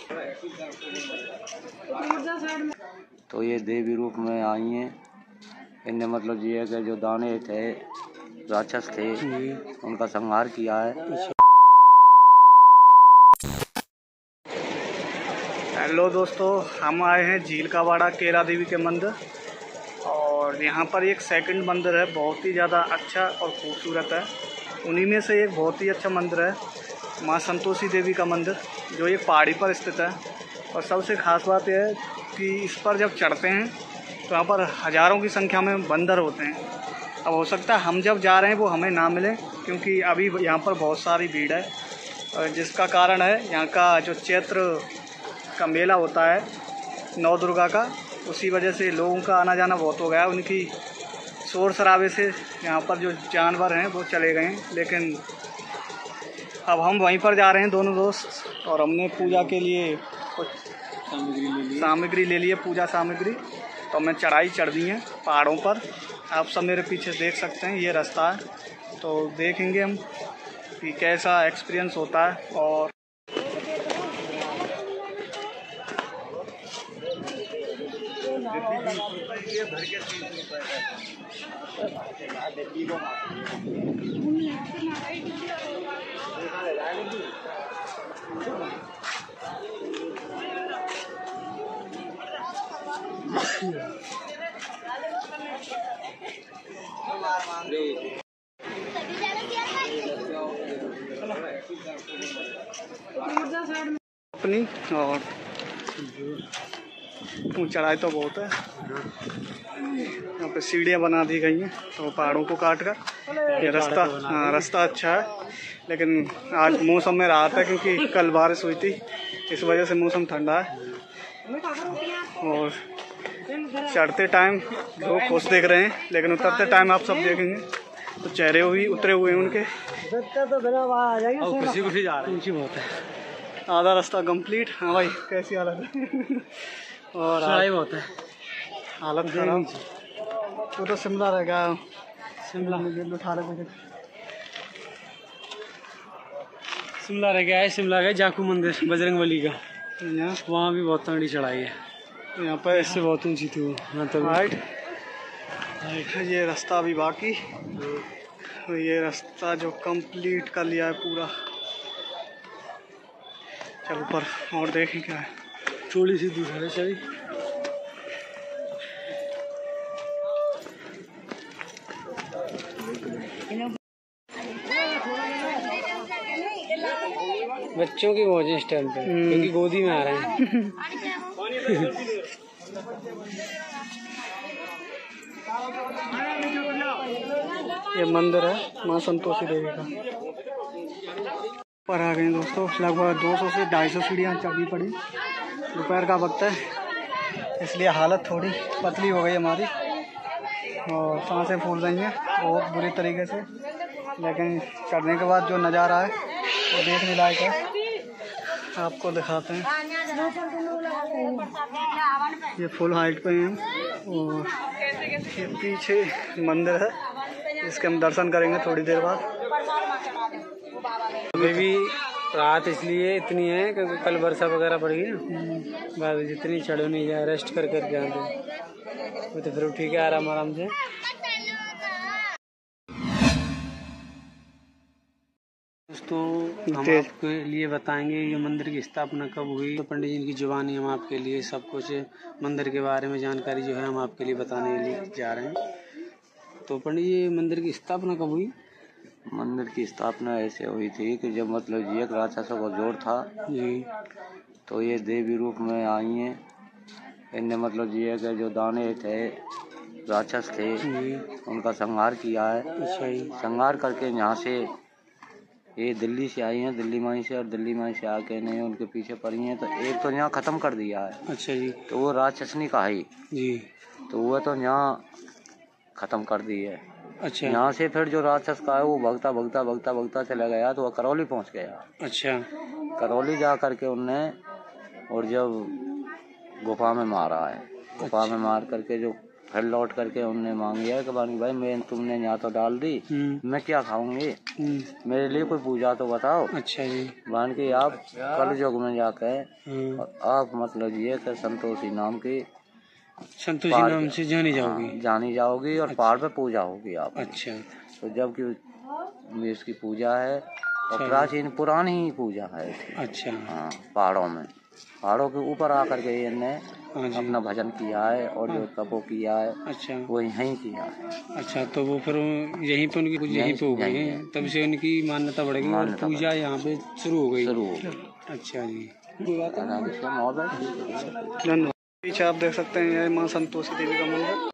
तो ये देवी रूप में आई हैं। इनने मतलब ये कि जो दाने थे राक्षस थे उनका संहार किया है। हेलो दोस्तों, हम आए हैं झीलकावाड़ा केला देवी के मंदिर और यहाँ पर एक सेकंड मंदिर है, बहुत ही ज़्यादा अच्छा और खूबसूरत है। उन्हीं में से एक बहुत ही अच्छा मंदिर है माँ संतोषी देवी का मंदिर, जो एक पहाड़ी पर स्थित है। और सबसे ख़ास बात यह है कि इस पर जब चढ़ते हैं तो यहाँ पर हज़ारों की संख्या में बंदर होते हैं। अब हो सकता है हम जब जा रहे हैं वो हमें ना मिले, क्योंकि अभी यहाँ पर बहुत सारी भीड़ है, जिसका कारण है यहाँ का जो चैत्र का मेला होता है नौ दुर्गा का, उसी वजह से लोगों का आना जाना बहुत हो गया। उनकी शोर शराबे से यहाँ पर जो जानवर हैं वो चले गए हैं। लेकिन अब हम वहीं पर जा रहे हैं दोनों दोस्त, और हमने पूजा के लिए कुछ सामग्री ले ली है, पूजा सामग्री। तो हमने चढ़ाई चढ़ दी है पहाड़ों पर। आप सब मेरे पीछे देख सकते हैं, ये रास्ता है। तो देखेंगे हम कि कैसा एक्सपीरियंस होता है। और अपनी और चढ़ाई तो बहुत है। यहाँ पे सीढ़ियाँ बना दी गई हैं तो पहाड़ों को काट कर ये रास्ता अच्छा है। लेकिन आज मौसम में राहत है, क्योंकि कल बारिश हुई थी, इस वजह से मौसम ठंडा है। और चढ़ते टाइम लोग खुश देख रहे हैं, लेकिन उतरते टाइम आप सब देखेंगे तो चेहरे भी उतरे हुए हैं उनके। खुशी जा रहे हैं, बहुत है। आधा रास्ता कंप्लीट। हाँ भाई, कैसी हालत है? और बहुत है, हालत खराब। वो तो शिमला रह गया, शिमला रह गया है। शिमला गए जाकू मंदिर बजरंगबली का, वहाँ भी बहुत तगड़ी चढ़ाई है। यहाँ पर इससे बहुत ऊंची थी वो। तो हाइट ये रास्ता अभी बाकी, ये रास्ता जो कंप्लीट कर लिया है पूरा। चल ऊपर और देखें क्या है। थोड़ी सी दूर है चली। बच्चों की मौज इस टाइम पे, क्योंकि गोदी में आ रहे हैं। ये मंदिर है माँ संतोषी देवी का। पर आ गए दोस्तों, लगभग 200 से 250 सीढ़ियाँ चढ़नी पड़ी। दोपहर का वक्त है, इसलिए हालत थोड़ी पतली हो गई हमारी और सांसें फूल रही हैं बहुत बुरी तरीके से। लेकिन चढ़ने के बाद जो नज़ारा है वो देखने लायक है, आपको दिखाते हैं। ये फुल हाइट पे हैं और ये पीछे मंदिर है, इसके हम दर्शन करेंगे थोड़ी देर बाद। अभी भी रात इसलिए इतनी है क्योंकि कल वर्षा वगैरह पड़ गई ना, बाद जितनी चढ़ो नहीं जाए, रेस्ट कर करके आते वो तो फिर ठीक है, आराम आराम से। दोस्तों, हम आपके लिए बताएंगे ये मंदिर की स्थापना कब हुई। तो पंडित जी की जुबानी हम आपके लिए सब कुछ मंदिर के बारे में जानकारी जो है हम आपके लिए बताने के लिए जा रहे हैं। तो पंडित जी, मंदिर की स्थापना कब हुई? मंदिर की स्थापना ऐसे हुई थी कि जब मतलब एक राक्षसों का जोर था जी, तो ये देवी रूप में आई हैं। इनने मतलब ये कि जो दाने थे राक्षस थे उनका संहार किया है। अच्छा जी। संहार करके यहाँ से ये दिल्ली से आई हैं, दिल्ली माई से, और दिल्ली माई से आके नहीं उनके पीछे पड़ी हैं। तो एक तो यहाँ ख़त्म कर दिया है। अच्छा जी। तो वो राक्षसनी का ही जी, तो वो तो यहाँ ख़त्म कर दी है। अच्छा। यहाँ से फिर जो राक्षस का है वो भगता भगता भगता भगता चला गया तो वह करौली पहुँच गया। अच्छा। करौली जा करके उनने और जब गुफा में मारा है, गुफा में मार करके जो फिर लौट करके उनने मांगी है कि भाई मैं तुमने यहाँ तो डाल दी, मैं क्या खाऊंगी, मेरे लिए कोई पूजा तो बताओ। अच्छा जी। मान के आप कल युग में जाके आप मतलब ये कि संतोषी नाम से जानी जाओगी और पहाड़ पे पूजा होगी आप। अच्छा। तो जबकि इसकी पूजा है और प्राचीन पुरानी पूजा है। अच्छा। हाँ, पहाड़ों के ऊपर आकर के इन्होंने अपना भजन किया है और जो तपो किया है। अच्छा। वो यहीं किया है। अच्छा, तो वो फिर यहीं पे उनकी यहीं पे हो गई है, तब से उनकी मान्यता बढ़ेगी और पूजा यहाँ पे शुरू हो गई। अच्छा जी। धन्यवाद। पीछे आप देख सकते हैं यह माँ संतोषी देवी का मंदिर।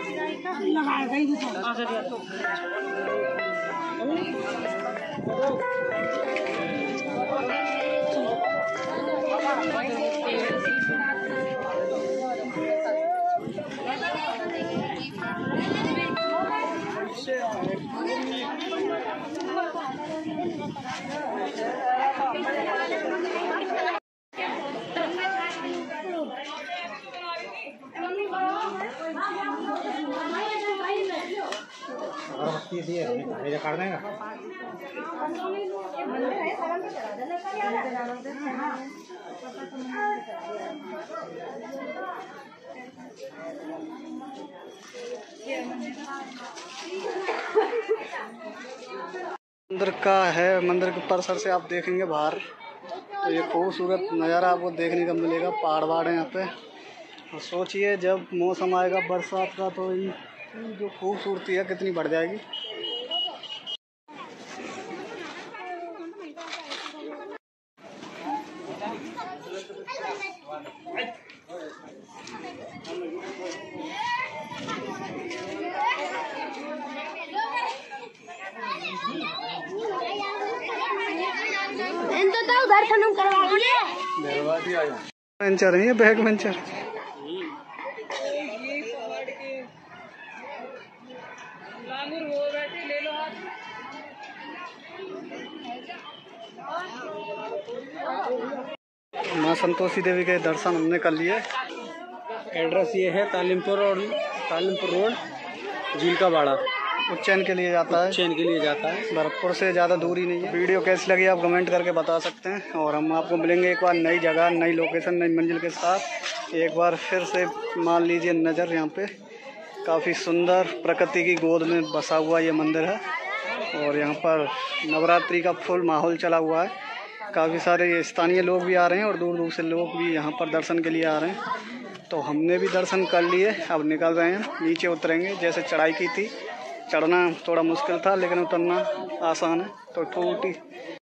कर देगा। मंदिर का है, मंदिर के परिसर से आप देखेंगे बाहर तो ये खूबसूरत नज़ारा आपको देखने को मिलेगा। पहाड़ है यहाँ पे। और सोचिए जब मौसम आएगा बरसात का तो ये जो खूबसूरती है कितनी बढ़ जाएगी। वेंचर है ये, बैक वेंचर। माँ संतोषी देवी के दर्शन हमने कर लिए। एड्रेस ये है तालिमपुर रोड झील का बाड़ा। उज्जैन के लिए जाता है। भरतपुर से ज़्यादा दूरी नहीं है। वीडियो कैसी लगी आप कमेंट करके बता सकते हैं और हम आपको मिलेंगे एक बार नई जगह, नई लोकेशन, नई मंजिल के साथ। एक बार फिर से मान लीजिए नज़र यहाँ पे काफ़ी सुंदर प्रकृति की गोद में बसा हुआ ये मंदिर है और यहाँ पर नवरात्रि का फुल माहौल चला हुआ है। काफ़ी सारे स्थानीय लोग भी आ रहे हैं और दूर दूर से लोग भी यहाँ पर दर्शन के लिए आ रहे हैं। तो हमने भी दर्शन कर लिए, अब निकल रहे हैं, नीचे उतरेंगे। जैसे चढ़ाई की थी, चढ़ना थोड़ा मुश्किल था लेकिन उतरना आसान है। तो टूटी